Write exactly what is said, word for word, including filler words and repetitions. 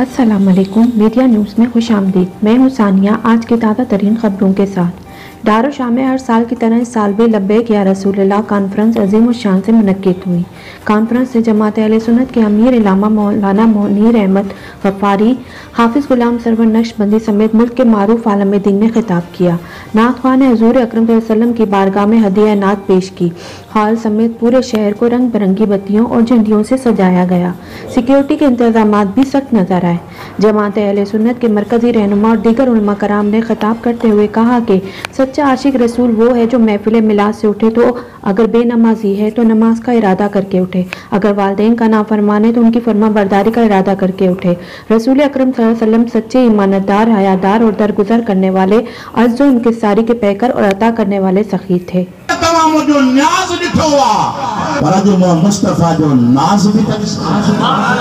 अस्सलाम वालेकुम। Media news में खुश आमदीद। मैं हूँ सानिया। आज की ताज़ा तरीन खबरों के साथ। दारुल शाम में हर साल की तरह इस साल भी लब्बैक या रसूलल्लाह कॉन्फ्रेंस अजीम उस शान से मुनक्किद हुई। कॉन्फ्रेंस से जमात अहले सुन्नत के अमीर इलामा मौलाना मुनीर अहमद गफ्फारी, हाफिज गुलाम सरवर नक्शबंदी समेत मुल्क के मारूफ आलम दीन ने खिताब किया। नात ख्वाह ने हुजूर अकरम सल्लल्लाहु अलैहि वसल्लम की बारगाह में हदिया नात पेश की। हॉल समेत पूरे शहर को रंग बिरंगी बत्तियों और झंडियों से सजाया गया। सिक्योरिटी के इंतजाम भी सख्त नजर आए। जमात अहले सुन्नत के मरकजी रहनुमा और दीगर उलमा कराम ने खिताब करते हुए कहा कि सच्चा आशिक रसूल वो है जो महफिल मिलाद से उठे तो अगर बेनमाजी है तो नमाज का इरादा करके उठे, अगर वालिदैन का नाफरमान है तो उनकी फरमा बरदारी का इरादा करके उठे। रसूल अकरम सल्लल्लाहु अलैहि वसल्लम सच्चे ईमानदार, हयादार और दरगुजर करने वाले, अज़्ज़ो इंकिसारी के पैकर और अता करने वाले सखी थे। जो न्याज ॾिठो आहे पर जो मुस्तफ़ा जो नाज़ बि